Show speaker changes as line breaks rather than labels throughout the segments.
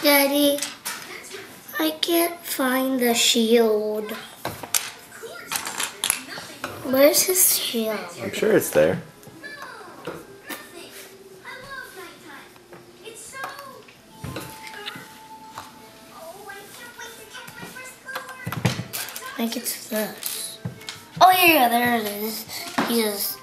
Daddy, I can't find the shield. Where's his shield?
I'm sure it's there.
I think it's this. Oh yeah, there it is. He's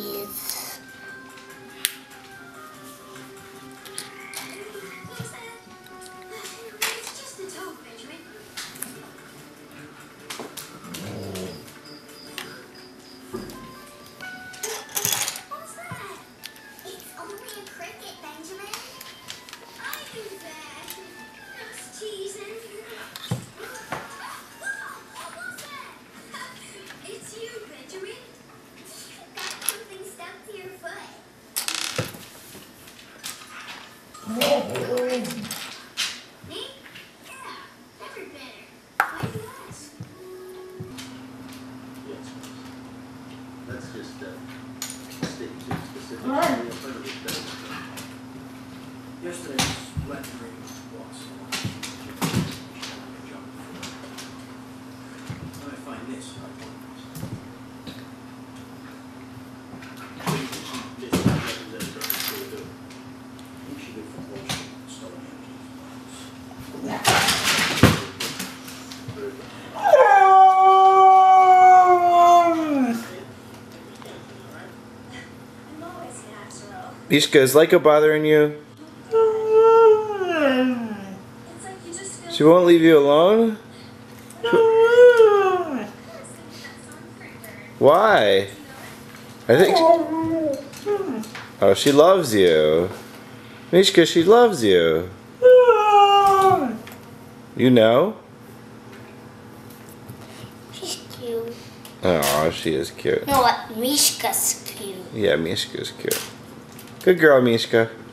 Let's just stick to specific.
Yesterday's legendary was when I find this,
Mishka, is Lyko bothering you? She won't leave you alone? Why? I think... Oh, she loves you. Mishka, she loves you. You know?
she's cute.
Oh, she is cute.
You know what? Mishka's cute.
Yeah, Mishka's cute. Good girl, Mishka.